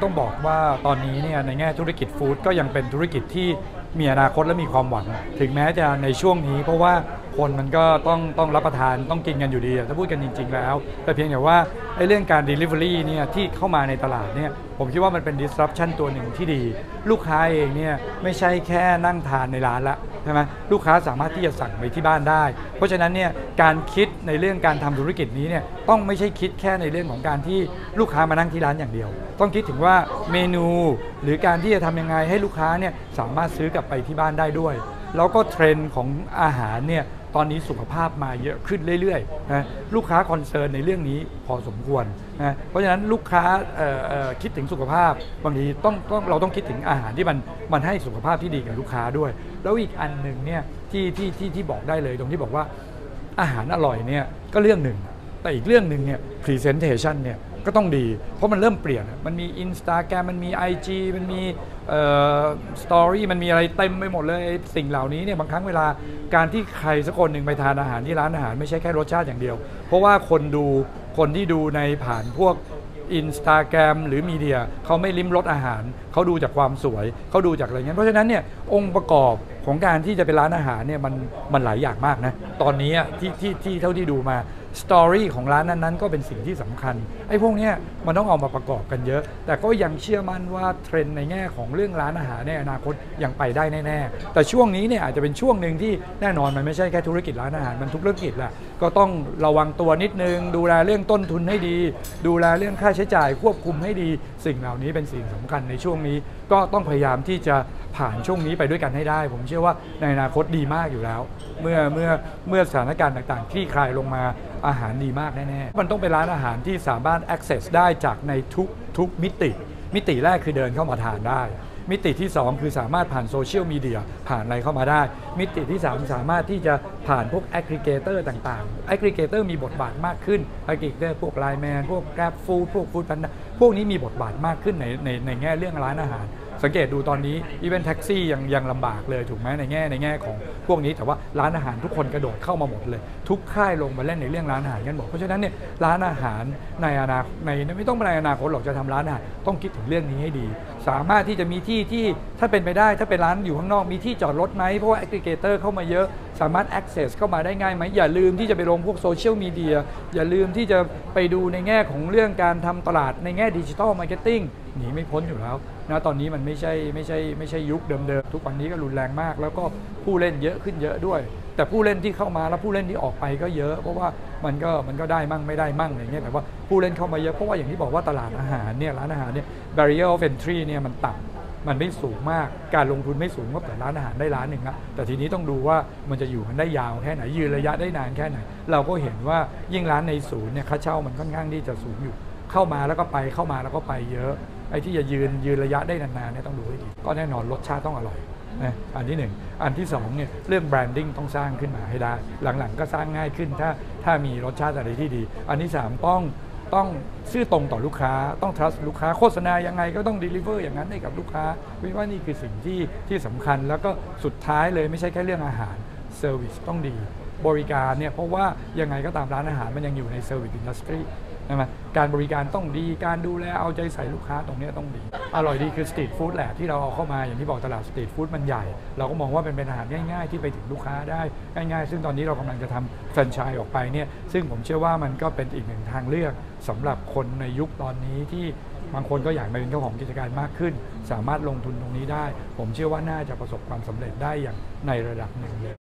ต้องบอกว่าตอนนี้เนี่ยในแง่ธุรกิจฟู้ดก็ยังเป็นธุรกิจที่มีอนาคตและมีความหวังถึงแม้จะในช่วงนี้เพราะว่าคนมันก็ต้องรับประทานต้องกินกันอยู่ดีถ้าพูดกันจริงๆแล้วแต่เพียงแต่ว่าไอ้เรื่องการ Delivery เนี่ยที่เข้ามาในตลาดเนี่ยผมคิดว่ามันเป็น disruption ตัวหนึ่งที่ดีลูกค้าเองเนี่ยไม่ใช่แค่นั่งทานในร้านละใช่ไหมลูกค้าสามารถที่จะสั่งไปที่บ้านได้เพราะฉะนั้นเนี่ยการคิดในเรื่องการทำธุรกิจนี้เนี่ยต้องไม่ใช่คิดแค่ในเรื่องของการที่ลูกค้ามานั่งที่ร้านอย่างเดียวต้องคิดถึงว่าเมนูหรือการที่จะทำยังไงให้ลูกค้าเนี่ยสามารถซื้อกลับไปที่บ้านได้ด้วยแล้วก็เทรนด์ของอาหารเนี่ยตอนนี้สุขภาพมาเยอะขึ้นเรื่อยๆนะลูกค้าคอนเซิร์นในเรื่องนี้พอสมควรนะเพราะฉะนั้นลูกค้าคิดถึงสุขภาพบางทีเราต้องคิดถึงอาหารที่มันให้สุขภาพที่ดีกับลูกค้าด้วยแล้วอีกอันหนึ่งเนี่ยที่บอกได้เลยตรงที่บอกว่าอาหารอร่อยเนี่ยก็เรื่องหนึ่งแต่อีกเรื่องหนึ่งเนี่ย presentation เนี่ยก็ต้องดีเพราะมันเริ่มเปลี่ยนมันมี Instagram มันมี IG มันมีStory มันมีอะไรเต็มไปหมดเลยสิ่งเหล่านี้เนี่ยบางครั้งเวลาการที่ใครสักคนหนึ่งไปทานอาหารที่ร้านอาหารไม่ใช่แค่รสชาติอย่างเดียวเพราะว่าคนที่ดูในผ่านพวก Instagram หรือมีเดียเขาไม่ลิ้มรสอาหารเขาดูจากความสวยเขาดูจากอะไรเงี้ยเพราะฉะนั้นเนี่ยองค์ประกอบของการที่จะเป็นร้านอาหารเนี่ยมันหลายอย่างมากนะตอนนี้ที่เท่าที่ดูมาสตอรี่ของร้านนั้นๆก็เป็นสิ่งที่สำคัญไอ้พวกนี้มันต้องเอามาประกอบกันเยอะแต่ก็ยังเชื่อมั่นว่าเทรนด์ในแง่ของเรื่องร้านอาหารในอนาคตยังไปได้แน่ๆแต่ช่วงนี้เนี่ยอาจจะเป็นช่วงหนึ่งที่แน่นอนมันไม่ใช่แค่ธุรกิจร้านอาหารมันทุกธุรกิจแหละก็ต้องระวังตัวนิดนึงดูแลเรื่องต้นทุนให้ดีดูแลเรื่องค่าใช้จ่ายควบคุมให้ดีสิ่งเหล่านี้เป็นสิ่งสำคัญในช่วงนี้ก็ต้องพยายามที่จะผ่านช่วงนี้ไปด้วยกันให้ได้ผมเชื่อว่าในอนาคตดีมากอยู่แล้วเมื่อสถานการณ์ต่างๆคลี่คลายลงมาอาหารดีมากแน่ๆมันต้องเป็นร้านอาหารที่สามารถ access ได้จากในทุกมิติแรกคือเดินเข้ามาทานได้มิติที่2คือสามารถผ่านโซเชียลมีเดียผ่านอะไรเข้ามาได้มิติที่3สามารถที่จะผ่านพวก aggregator ต่างๆ aggregator มีบทบาทมากขึ้น aggregator พวก Line Man พวก Grab Food พวก Food Panda พวกนี้มีบทบาทมากขึ้นในแง่เรื่องร้านอาหารสังเกตดูตอนนี้อีเวนต์แท็กซี่ยังลำบากเลยถูกไหมในแง่ของพวกนี้แต่ว่าร้านอาหารทุกคนกระโดดเข้ามาหมดเลยทุกค่ายลงมาเล่นในเรื่องร้านอาหารกันหมดเพราะฉะนั้นเนี่ยร้านอาหารในอนาคตไม่ต้องในอนาคตหรอกจะทำร้านอาหารต้องคิดถึงเรื่องนี้ให้ดีสามารถที่จะมีที่ถ้าเป็นไปได้ถ้าเป็นร้านอยู่ข้างนอกมีที่จอดรถไหมเพราะว่า aggregator เข้ามาเยอะสามารถ access เข้ามาได้ง่ายไหมอย่าลืมที่จะไปลงพวกโซเชียลมีเดียอย่าลืมที่จะไปดูในแง่ของเรื่องการทำตลาดในแง่ดิจิทัลมาร์เก็ตติ้งหนีไม่พ้นอยู่แล้วนะตอนนี้มันไม่ใช่ยุคเดิมๆทุกวันนี้ก็รุนแรงมากแล้วก็ผู้เล่นเยอะขึ้นเยอะด้วยแต่ผู้เล่นที่เข้ามาแล้วผู้เล่นที่ออกไปก็เยอะเพราะว่ามันก็ได้มั่งไม่ได้มั่งอย่างเงี้ยแต่ว่าผู้เล่นเข้ามาเยอะเพราะว่าอย่างที่บอกว่าตลาดอาหารเนี่ยร้านอาหารเนี่ย barrier of entry เนี่ยมันต่ำมันไม่สูงมากการลงทุนไม่สูงก็เปิดร้านอาหารได้ร้านหนึ่งนะแต่ทีนี้ต้องดูว่ามันจะอยู่กันได้ยาวแค่ไหนยืนระยะได้นานแค่ไหนเราก็เห็นว่ายิ่งร้านในศูนย์เนี่ยค่าเช่ามันค่อนข้างที่จะสูงอยู่เข้ามาแล้วก็ไปเข้ามาแล้วก็ไปเยอะไอ้ที่จะยืนระยะได้นานๆเนี่ยต้องดูให้ดีก็แน่นอนรสชาติต้องอร่อยนะอันที่1อันที่2เนี่ยเรื่องแบรนดิ้งต้องสร้างขึ้นมาให้ได้หลังๆก็สร้างง่ายขึ้นถ้ามีรสชาติอะไรที่ดีอันที่3ต้องซื่อตรงต่อลูกค้าต้อง trust ลูกค้าโฆษณายังไงก็ต้อง deliver อย่างนั้นให้กับลูกค้าว่านี่คือสิ่งที่สำคัญแล้วก็สุดท้ายเลยไม่ใช่แค่เรื่องอาหาร service ต้องดีบริการเนี่ยเพราะว่ายังไงก็ตามร้านอาหารมันยังอยู่ใน service industryใช่ไหมการบริการต้องดีการดูแลเอาใจใส่ลูกค้าตรงนี้ต้องดีอร่อยดีคือสตรีทฟู้ดแหละที่เราเอาเข้ามาอย่างที่บอกตลาดสตรีทฟู้ดมันใหญ่เราก็มองว่าเป็นอาหารง่ายๆที่ไปถึงลูกค้าได้ง่ายๆซึ่งตอนนี้เรากำลังจะทำแฟรนไชส์ออกไปเนี่ยซึ่งผมเชื่อว่ามันก็เป็นอีกหนึ่งทางเลือกสำหรับคนในยุคตอนนี้ที่บางคนก็อยากมาเป็นเจ้าของกิจการมากขึ้นสามารถลงทุนตรงนี้ได้ผมเชื่อว่าน่าจะประสบความสำเร็จได้อย่างในระดับหนึ่งเลย